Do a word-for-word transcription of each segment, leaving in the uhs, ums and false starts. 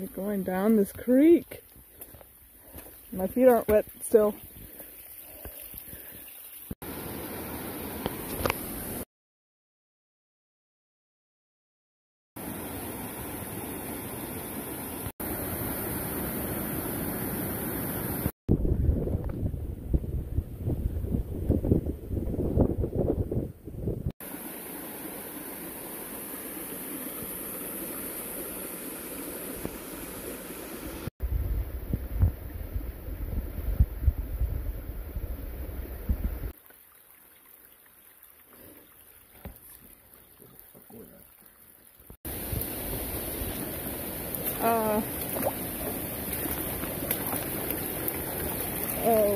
We're going down this creek. My feet aren't wet still. Uh, oh.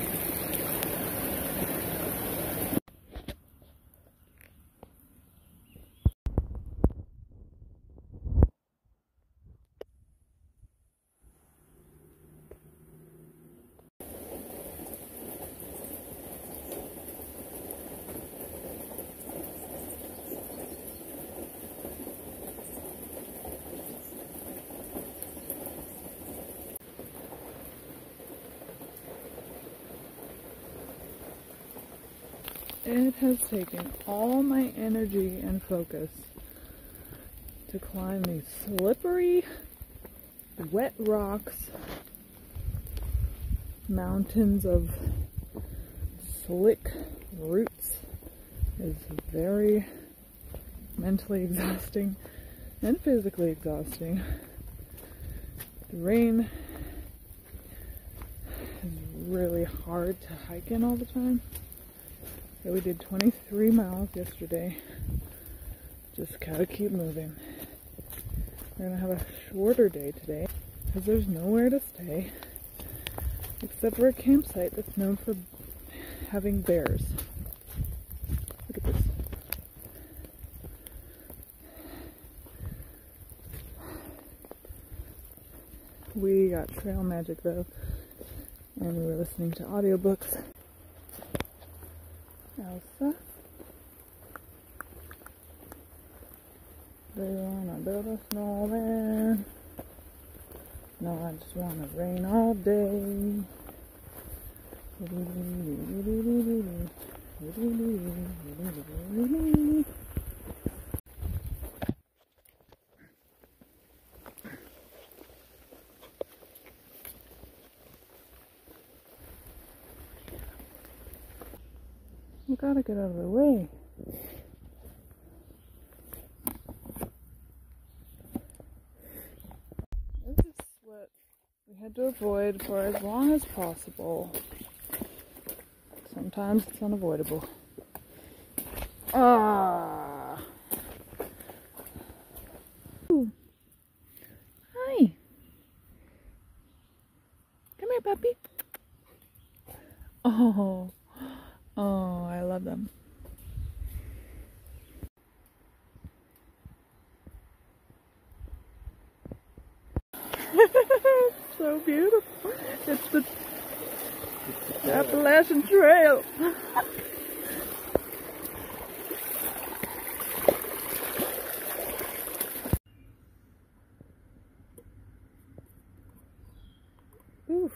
It has taken all my energy and focus to climb these slippery, wet rocks, mountains of slick roots. It's very mentally exhausting and physically exhausting. The rain is really hard to hike in all the time. So we did twenty-three miles yesterday. Just gotta keep moving. We're gonna have a shorter day today because there's nowhere to stay except for a campsite that's known for having bears. Look at this. We got trail magic though, and we were listening to audiobooks. Elsa, do you wanna build a snowman? No, I just wanna rain all day. You gotta get out of the way. This is what we had to avoid for as long as possible. Sometimes it's unavoidable. Ah. Ooh. Hi. Come here, puppy. Oh. Oh, I love them. So beautiful. It's the Appalachian Trail. Oof.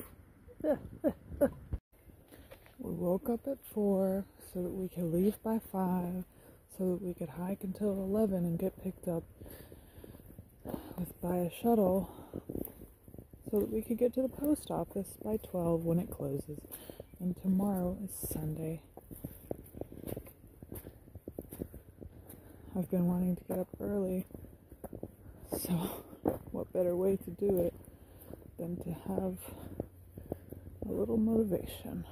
We woke up at four so that we could leave by five, so that we could hike until eleven and get picked up with by a shuttle, so that we could get to the post office by twelve when it closes. And tomorrow is Sunday. I've been wanting to get up early, so what better way to do it than to have a little motivation.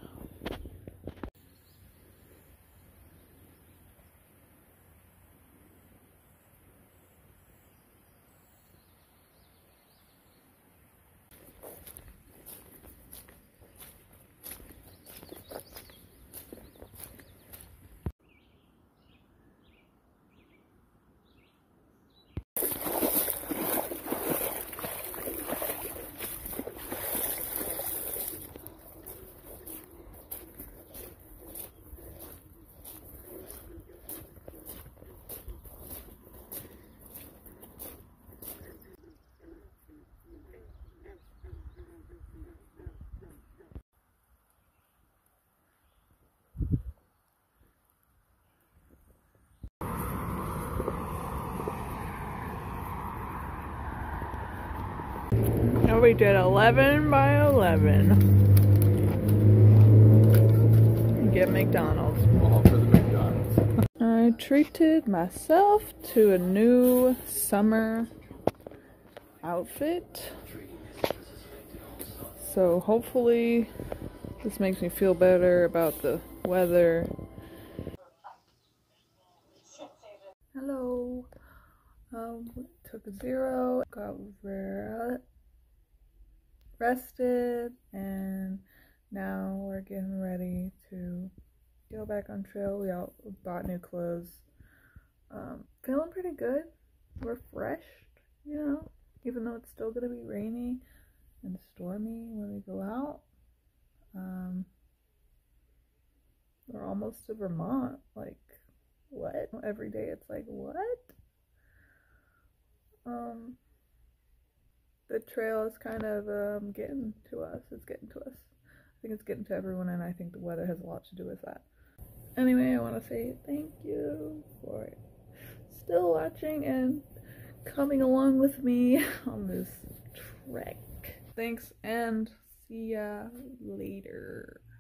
Now we did eleven by eleven. Get McDonald's. All for the McDonald's. I treated myself to a new summer outfit. So hopefully this makes me feel better about the weather. Hello. Um, took a zero, got re rested, and now we're getting ready to go back on trail. We all bought new clothes. Um, feeling pretty good, refreshed, you know, even though it's still gonna be rainy and stormy when we go out. Um, we're almost to Vermont. Like, what? Every day it's like, what? Um, the trail is kind of um, getting to us. It's getting to us. I think it's getting to everyone, and I think the weather has a lot to do with that. Anyway, I want to say thank you for still watching and coming along with me on this trek. Thanks, and see ya later.